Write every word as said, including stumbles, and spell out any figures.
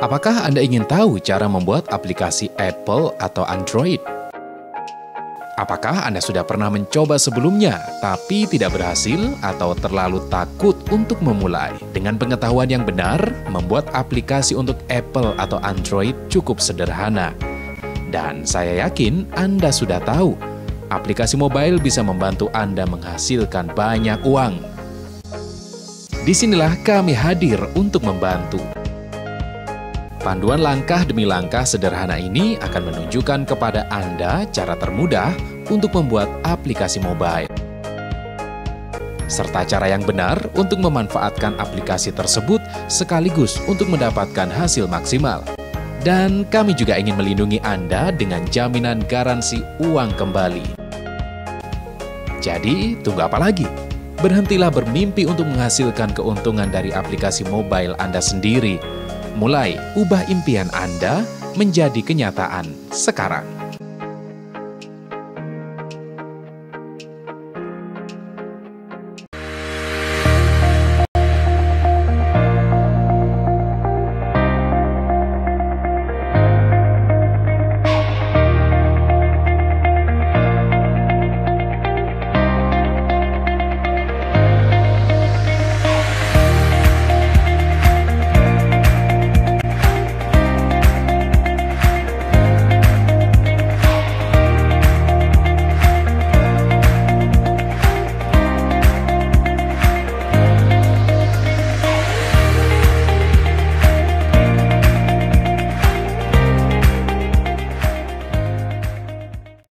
Apakah Anda ingin tahu cara membuat aplikasi Apple atau Android? Apakah Anda sudah pernah mencoba sebelumnya, tapi tidak berhasil atau terlalu takut untuk memulai? Dengan pengetahuan yang benar, membuat aplikasi untuk Apple atau Android cukup sederhana. Dan saya yakin Anda sudah tahu, aplikasi mobile bisa membantu Anda menghasilkan banyak uang. Disinilah kami hadir untuk membantu. Panduan langkah demi langkah sederhana ini akan menunjukkan kepada Anda cara termudah untuk membuat aplikasi mobile, serta cara yang benar untuk memanfaatkan aplikasi tersebut sekaligus untuk mendapatkan hasil maksimal. Dan kami juga ingin melindungi Anda dengan jaminan garansi uang kembali. Jadi, tunggu apa lagi? Berhentilah bermimpi untuk menghasilkan keuntungan dari aplikasi mobile Anda sendiri. Mulai ubah impian Anda menjadi kenyataan sekarang.